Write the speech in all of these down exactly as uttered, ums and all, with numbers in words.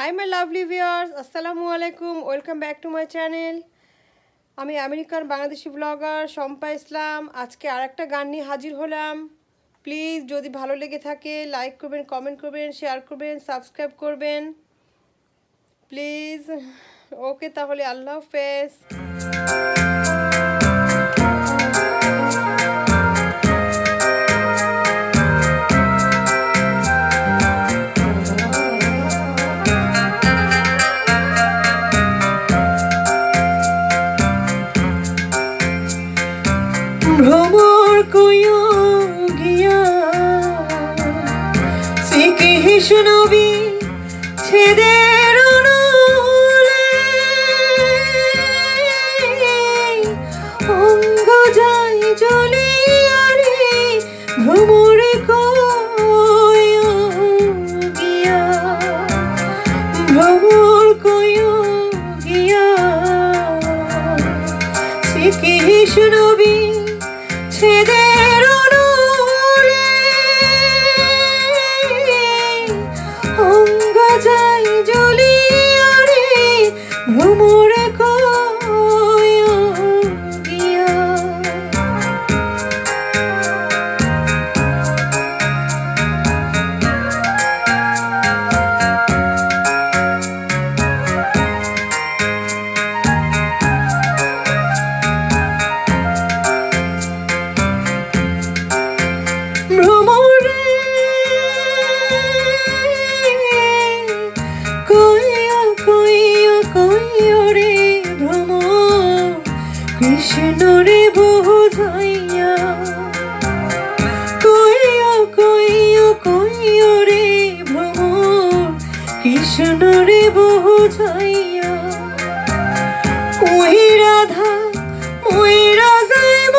Hi my lovely viewers, Assalamu alaikum, welcome back to my channel. আমি American Bangladeshi blogger Shampa Islam. আজকে আরেকটা গান নিয়ে হাজির হলাম। প্লিজ যদি ভালো লেগে থাকে লাইক করবেন, কমেন্ট করবেন, শেয়ার করবেন, সাবস্ক্রাইব করবেন প্লিজ। ওকে তাহলে আল্লাহ হাফেজ। ভ্রমর কইও গিয়া শ্রীকৃষ্ণবি ছেদের অনুলে অঙ্গ যাই জ্বলিয়া রে ভ্রমর কইও গিয়া ভ্রমর কইও গিয়া শ্রীকৃষ্ণবি ছেদের অনুলে অঙ্গ যাই জ্বলিয়া রে ভ্রমর কইও গিয়া। কৃষ্ণরে বোঝাইয়া কইও কইও কইও রে ভ্রমর কৃষ্ণরে বোঝাইয়া ওই রাধা ওই রাজাইব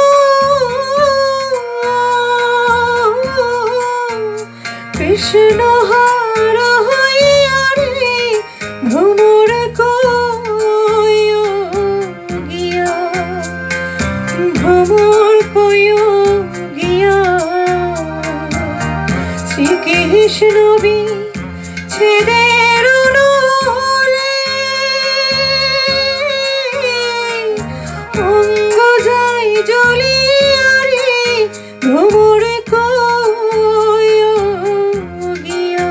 কৃষ্ণ হার হইয়া রে ভ্রমর কইও গিয়া ভ্রমর কইও গিয়া শ্রীকৃষ্ণবি ছেদের অনুলে অঙ্গ যাই জ্বলিয়া রে ভ্রমর কইও গিয়া।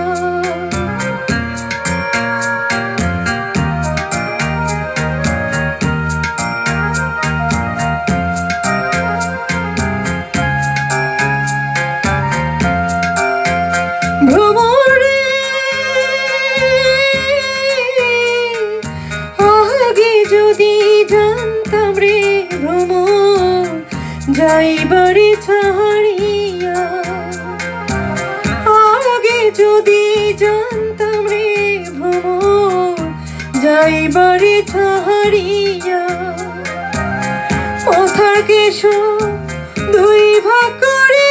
ভ্রমরে আগে যদি জানতাম রে ভ্রমর যাইবারে ছাড়িয়া আগে যদি জানতাম রে ভ্রমর যাইবারে ছাড়িয়া পথার কেশর দুই ভাগ করে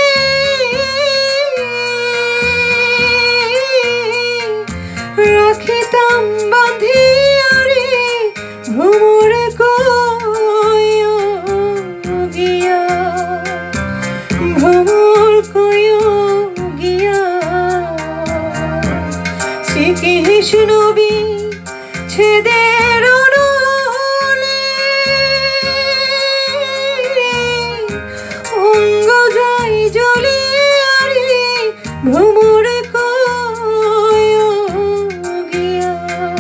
রাখিতাম বাঁধিয়া রে ভ্রমর কইও গিয়া ভ্রমর কইও গিয়া শ্রীকৃষ্ণবি ছেদের অনুলে অঙ্গ যাই জ্বলিয়া রে ভ্রমর কইও গিয়া।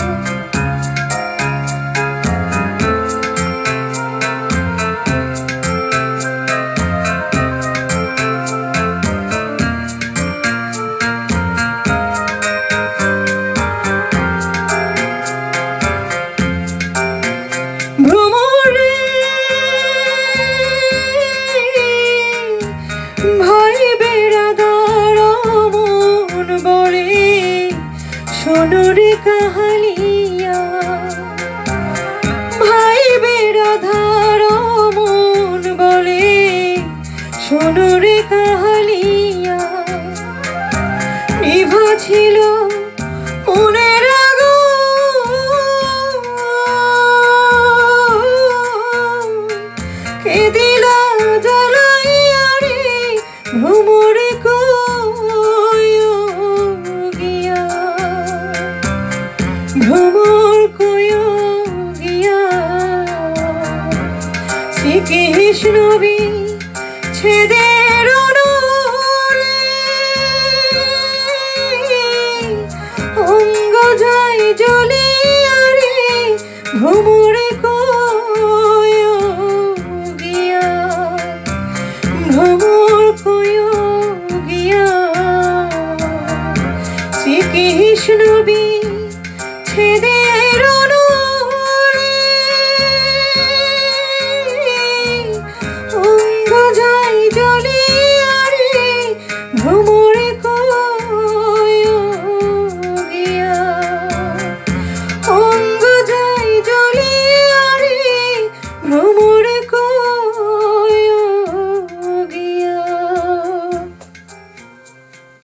ভ্রমরে ভাই বেড়াদার মন বলে সোনরে কাহালিয়া ভাই বেড়াদার মন বলে সোনরে কাহালিয়া নিভা ছিল মনের আগুন কে দিলা জ্বালাইয়া রে ভ্রমর কইও গিয়া ভ্রমর কয় গিয়া শ্রীকৃষ্ণ বিচ্ছেদের অনলে অঙ্গ যায় জ্বলিয়া রে ভ্রমর কয় গিয়া ভ্রমর কয় গিয়া শ্রীকৃষ্ণ বিচ্ছেদের